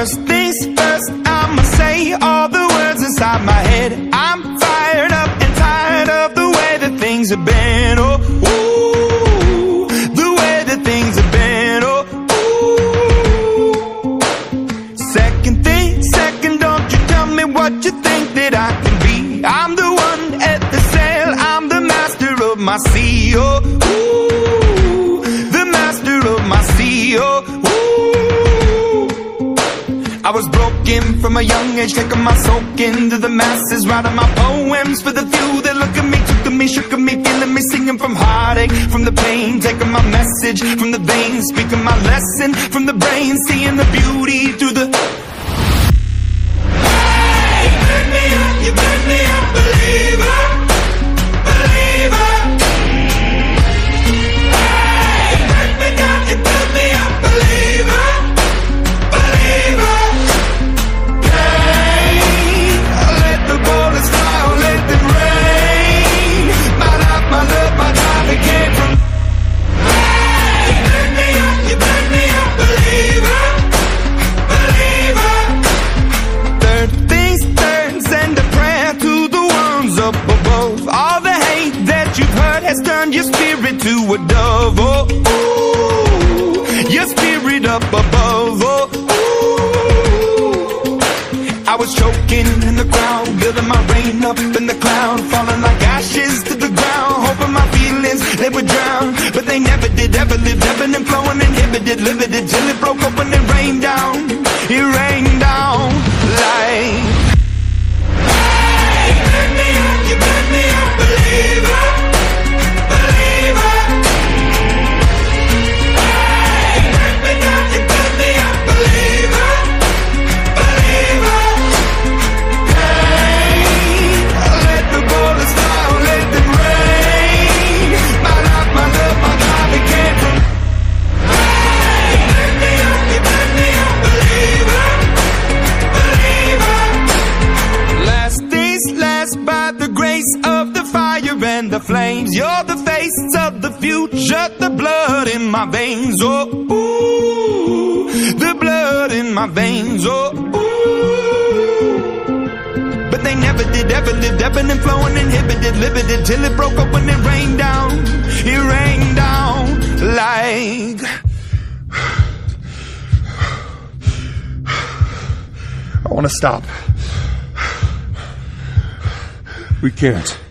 First things first, I'ma say all the words inside my head. I'm fired up and tired of the way that things have been. Oh, ooh, the way that things have been. Oh, ooh. Second thing, second, don't you tell me what you think that I can be. I'm the one at the sail, I'm the master of my sea. Oh, ooh, the master of my sea. Oh, I was broken from a young age, taking my soak into the masses, writing my poems for the few that look at me, took to me, shook at me, feeling me, singing from heartache, from the pain, taking my message from the veins, speaking my lesson from the brain, seeing the beauty through the... Hey, you burn me up, you burn me up, believer, believer. Hey, you burn me down, you burn me up, believer, believer. Turn your spirit to a dove, oh, ooh, your spirit up above, oh, ooh. I was choking in the crowd, building my rain up in the cloud, falling like ashes to the ground, hoping my feelings, they would drown, but they never did, ever lived, ebbing and flowing, inhibited, limited, till it broke open and rained down, it rained down like... Hey, you burn me up, you burn me up, believer. The flames, you're the face of the future, the blood in my veins, oh, ooh, the blood in my veins, oh, ooh. But they never did, ever lived, ebbing and flowing, inhibited, limited, till it broke open and rained down, it rained down like... I want to stop. We can't.